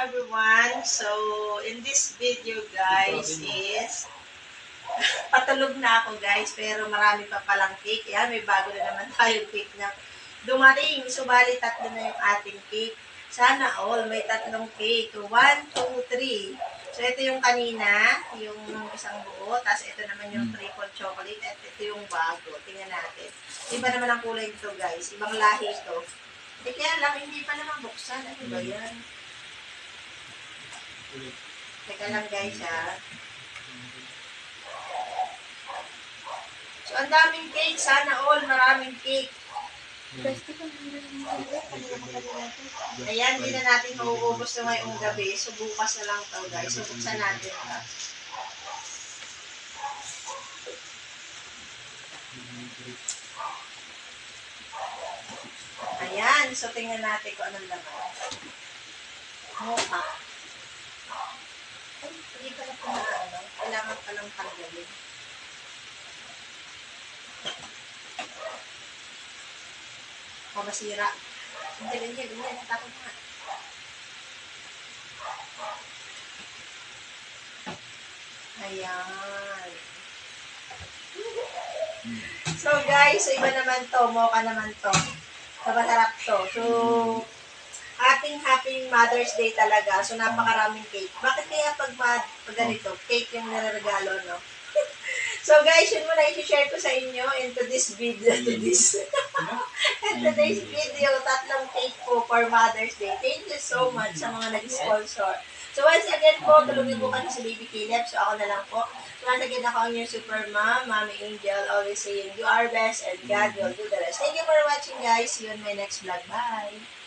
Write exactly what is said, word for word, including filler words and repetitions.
everyone. So, in this video guys is patulog na ako guys, pero marami pa palang cake. Yan, may bago na naman tayong cake na dumating. Subali tatlo na yung ating cake. Sana all may tatlong cake. One, two, three. So, ito yung kanina, yung isang buo. Tapos, ito naman yung triple chocolate. At ito yung bago. Tingnan natin. Iba naman ang kulay nito guys. Ibang lahi ito. Eh, kaya lang, hindi pa naman buksan. Ano ba yan? Teka lang guys ha. So, ang daming cake. Sana all, maraming cake. Ayan, hindi na natin mauubos na ngayong gabi. So, bukas na lang ito guys. So, buksan natin ito. Ayan. So, tingnan natin kung anong laman. Mocha. Ay, hindi pala po na ano. Kailangan palang tanggalin. O, masira. Hindi, ganyan, ganyan. Takot na. Ayan. So, guys, so iba naman to. Mocha naman to. Masarap to. So, ating happy Mother's Day talaga. So, napakaraming cake. Bakit kaya pag, pag ganito, cake yung niregalo, no? So, guys, yun muna i-share ko sa inyo into this video, to this. In today's video, tatlong cake po for Mother's Day. Thank you so much sa mga nag-sponsor. So, once again po, tulungin po kami sa Baby Caleb. So, ako na lang po. Once again, ako ang yung super mom, Mommy Angel, always saying, you are best and God will do the rest. Thank you for watching, guys. See you on my next vlog. Bye!